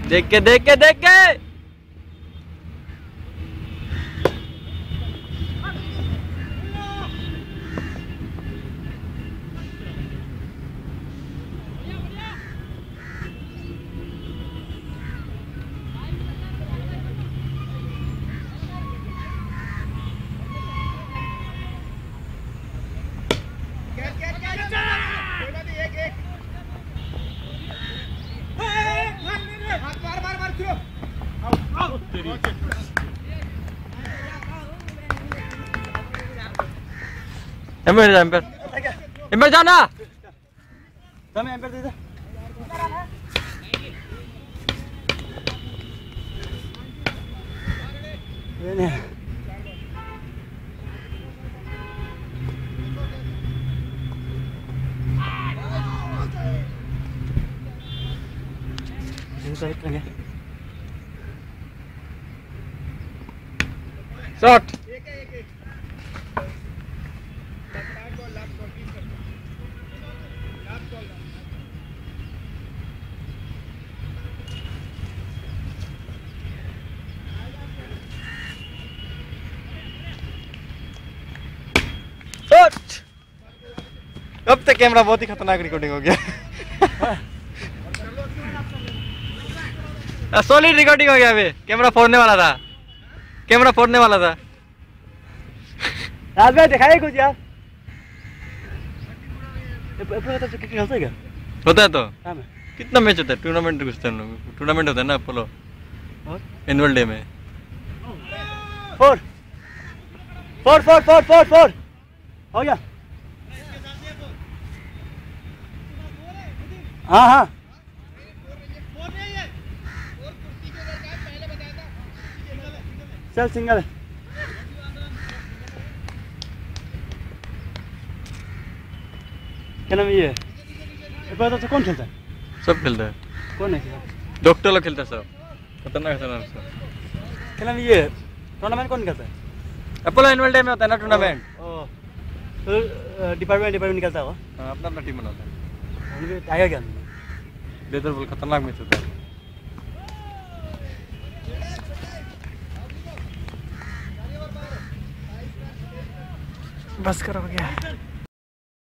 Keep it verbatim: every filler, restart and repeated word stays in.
देख के देख के देख के एम्पर जा एम्पर एम्पर जाना તમે એમ્પર દે દે એને ये तो करेंगे शॉट अब तक कैमरा बहुत ही खतरनाक रिकॉर्डिंग हो गया सॉलिड रिकॉर्डिंग हो गया अभी कैमरा फोड़ने वाला था कैमरा फोड़ने वाला था रात में दिखाई कुछ यार ये पता तो क्रिकेट खेलते क्या होता है तो हाँ मैं कितना मैच होता है टूर्नामेंट घुसते हैं लोग टूर्नामेंट होता है ना अपोलो और एनुअल डे में four four four four four four हो गया हाँ हाँ चल सिंगल क्या नाम ये है पता तो कौन खेलता है सब खेलता है कौन नहीं खेलता डॉक्टर लोग खेलता है सब खतरनाक खतरनाक सब क्या नाम ये टूर्नामेंट कौन खेलता है अपोलो एनुअल डे में होता है ना टूर्नामेंट तो डिपार्टमेंट डिपार्टमेंट निकलता है वो हाँ अपना अपना टीम बनाता है उनके टाइगर क्या लेदर बॉल खतरनाक मैच होता है बस करो हो गया